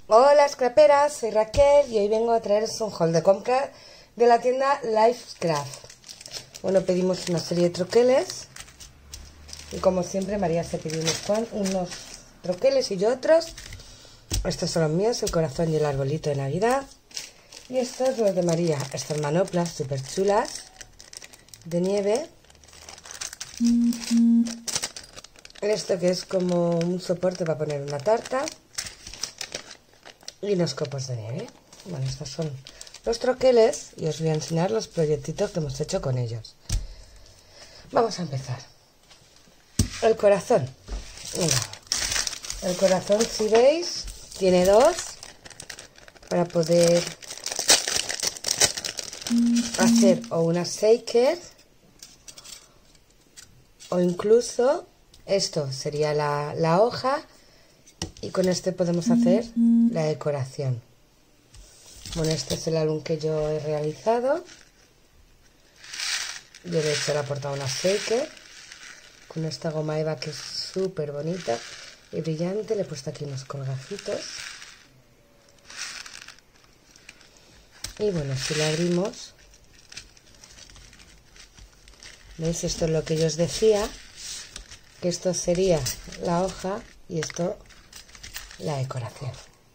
Hola scraperas, soy Raquel y hoy vengo a traeros un haul de compra de la tienda Lifecraft. Bueno, pedimos una serie de troqueles y como siempre María se pidió unos troqueles y yo otros. Estos son los míos, el corazón y el arbolito de Navidad. Y estos los de María, estas manoplas súper chulas de nieve. Esto que es como un soporte para poner una tarta. Y los copos de nieve. Bueno, estos son los troqueles y os voy a enseñar los proyectitos que hemos hecho con ellos. Vamos a empezar. El corazón. Venga. El corazón, si veis, tiene dos para poder hacer o una shaker o incluso esto sería la hoja. Y con este podemos hacer la decoración. Bueno, este es el álbum que yo he realizado. Yo de hecho le he aportado una shaker con esta goma eva que es súper bonita y brillante. Le he puesto aquí unos colgacitos. Y bueno, si lo abrimos, ¿veis? Esto es lo que yo os decía, que esto sería la hoja y esto la decoración.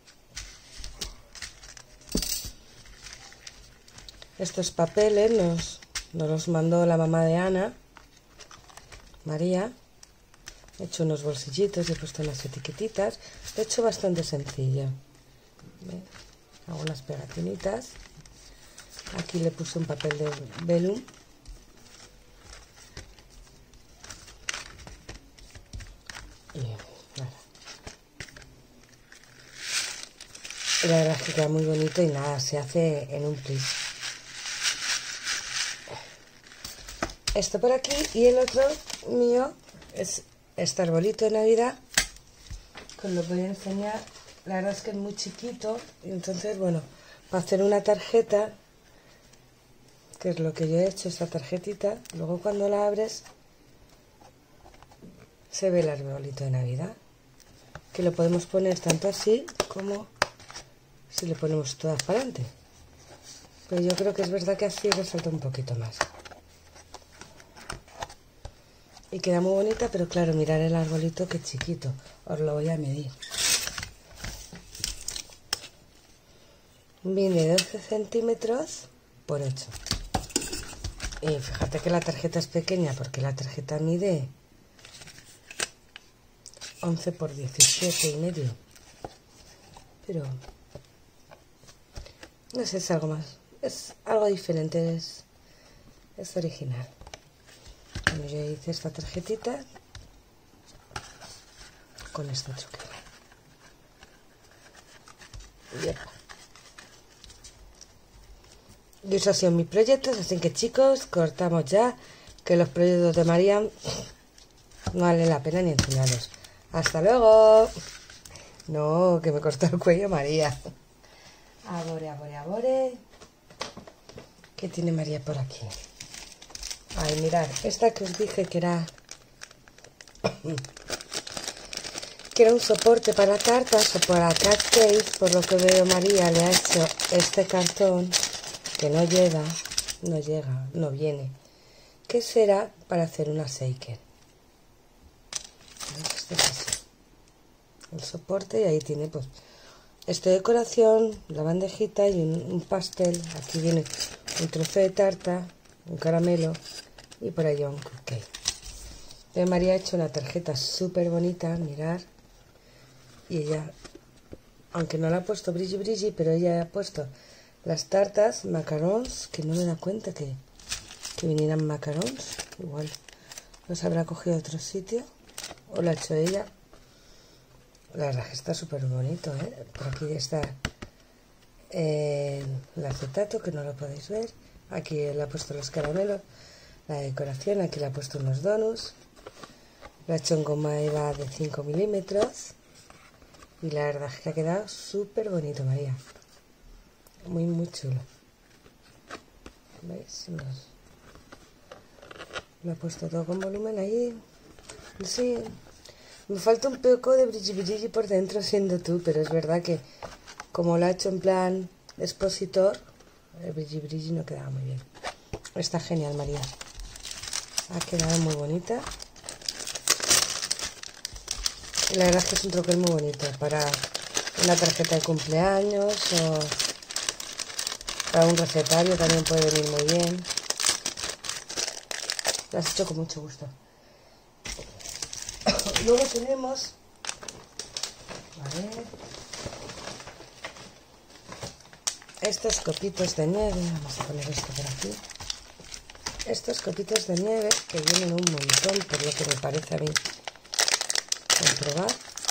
Estos papeles nos los mandó la mamá de Ana, María. He hecho unos bolsillitos, he puesto unas etiquetitas. Lo he hecho bastante sencillo. Hago unas pegatinitas. Aquí le puse un papel de velum. Y nada. La verdad es que queda muy bonito y nada, se hace en un plis. Esto por aquí y el otro mío es este arbolito de Navidad, que os lo voy a enseñar. La verdad es que es muy chiquito y entonces, bueno, para hacer una tarjeta, que es lo que yo he hecho, esta tarjetita, luego cuando la abres se ve el arbolito de Navidad, que lo podemos poner tanto así como si le ponemos todas para adelante. Pero yo creo que es verdad que así resalta un poquito más. Y queda muy bonita, pero claro, mirad el arbolito que chiquito. Os lo voy a medir. Viene 12 centímetros por 8. Y fíjate que la tarjeta es pequeña porque la tarjeta mide 11 por 17 y medio. Pero no sé, es algo más. Es algo diferente, es original. Bueno, yo hice esta tarjetita con este truque. Y eso ha sido mis proyectos, así que chicos, cortamos ya, que los proyectos de María no vale la pena ni enseñarlos. ¡Hasta luego! No, que me cortó el cuello María. Abore. ¿Qué tiene María por aquí? Ay, mirad, esta que os dije que era un soporte para tartas o para cupcakes, por lo que veo María le ha hecho este cartón que no viene, que será para hacer una shaker. Este es así, el soporte, y ahí tiene pues esta decoración, la bandejita y un pastel. Aquí viene un trozo de tarta, un caramelo y por allá un cupcake. María ha hecho una tarjeta súper bonita, mirad. Y ella, aunque no la ha puesto brilli, pero ella ha puesto las tartas, macarons, que no me da cuenta que vinieran macarons. Igual los habrá cogido de otro sitio o la ha hecho ella. La verdad que está súper bonito, ¿eh? Por aquí está el acetato, que no lo podéis ver. Aquí le ha puesto los caramelos, la decoración. Aquí le ha puesto unos donuts. La ha hecho en goma eva de 5 milímetros. Y la verdad es que ha quedado súper bonito, María. Muy chulo. ¿Veis? Lo ha puesto todo con volumen ahí. Sí, me falta un poco de brilli por dentro siendo tú, pero es verdad que como lo ha hecho en plan expositor, el brilli brilli no quedaba muy bien. Está genial, María. Ha quedado muy bonita. Y la verdad es que es un troquel muy bonito para una tarjeta de cumpleaños o para un recetario también puede venir muy bien. Lo has hecho con mucho gusto. Luego tenemos, a ver, estos copitos de nieve. Vamos a poner esto por aquí. Estos copitos de nieve que vienen un montón, por lo que me parece a mí comprobar.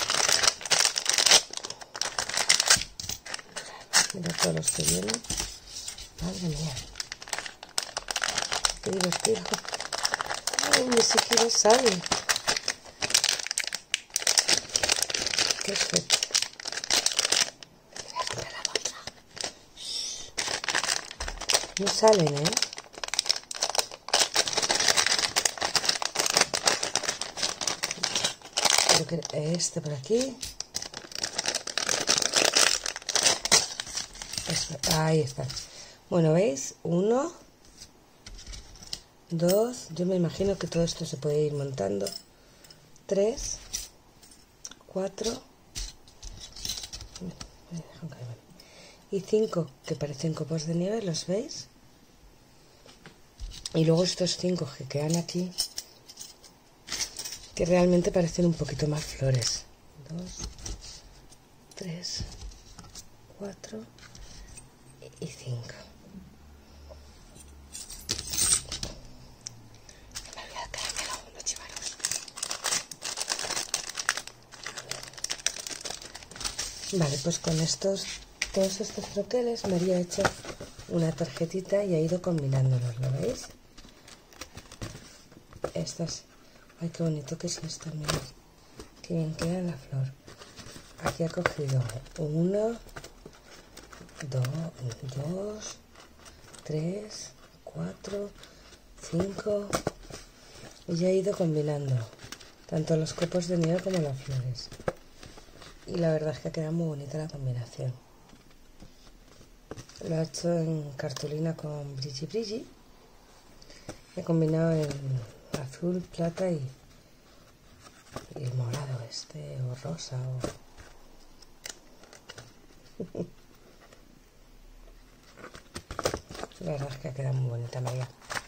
Mira todos los que vienen. Madre mía, qué divertido. Ay, ni siquiera sale. Qué suerte. No salen, ¿eh? Creo que este por aquí. Ahí está. Bueno, ¿veis? 1, 2. Yo me imagino que todo esto se puede ir montando. 3, 4. Y 5 que parecen copos de nieve, ¿los veis? Y luego estos 5 que quedan aquí, que realmente parecen un poquito más flores. 2, 3, 4 y 5. Me voy a caramelo, los chivaros. Vale, pues con todos estos troqueles me había hecho una tarjetita y ha ido combinándolos, ¿lo veis? Estas, ay, qué bonito que es esto, mirad, que bien queda la flor. Aquí ha cogido 1, 2, 3, 4, 5 y ya ha ido combinando tanto los copos de nieve como las flores. Y la verdad es que queda muy bonita la combinación. Lo he hecho en cartulina con brilli brilli. He combinado el azul, plata y el morado este, o rosa. La verdad es que queda muy bonita, María.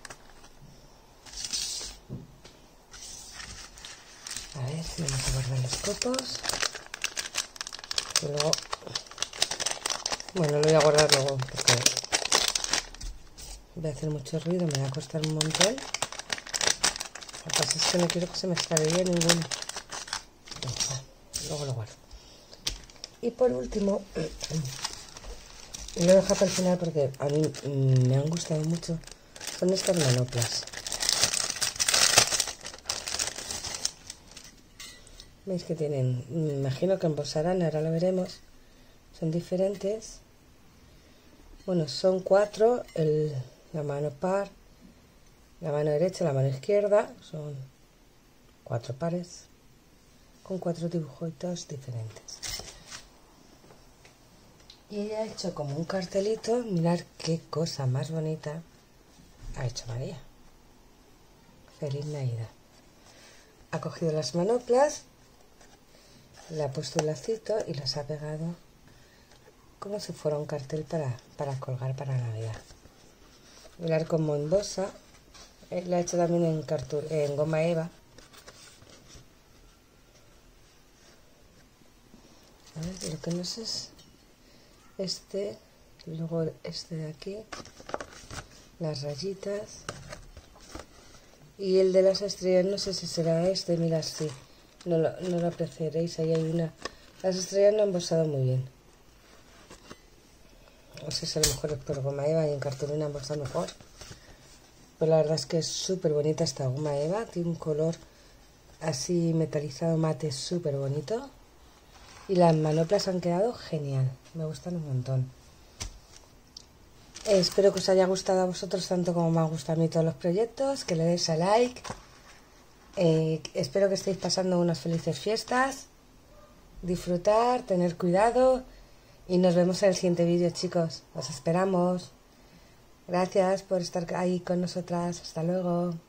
A ver, vamos a guardar los copos. Y luego, bueno, lo voy a guardar luego porque voy a hacer mucho ruido, me va a costar un montón. Lo que pasa es que no quiero que se me extravie ninguno. Luego lo guardo. Y por último, y lo dejo para el final porque a mí me han gustado mucho, son estas manoplas. Veis que tienen, me imagino que embolsarán, ahora lo veremos, son diferentes. Bueno, son 4, la mano par, la mano derecha, la mano izquierda, son 4 pares, con 4 dibujitos diferentes. Y ella ha hecho como un cartelito, mirad qué cosa más bonita ha hecho María. Feliz Navidad. Ha cogido las manoplas, le ha puesto un lacito y las ha pegado como si fuera un cartel para colgar para Navidad. Mirad cómo embosa. La ha hecho también en goma eva. A ver, lo que no sé es este, luego este de aquí, las rayitas, y el de las estrellas no sé si será este. Mirad, sí, no lo apreciaréis, ahí hay una. Las estrellas no han embosado muy bien, no sé si a lo mejor es por goma eva y en cartulina embosa mejor, pero la verdad es que es súper bonita esta goma eva, tiene un color así metalizado mate súper bonito. Y las manoplas han quedado genial, me gustan un montón. Espero que os haya gustado a vosotros tanto como me han gustado a mí todos los proyectos, que le deis a like. Espero que estéis pasando unas felices fiestas, disfrutar, tener cuidado Y nos vemos en el siguiente vídeo, chicos. Os esperamos. Gracias por estar ahí con nosotras. Hasta luego.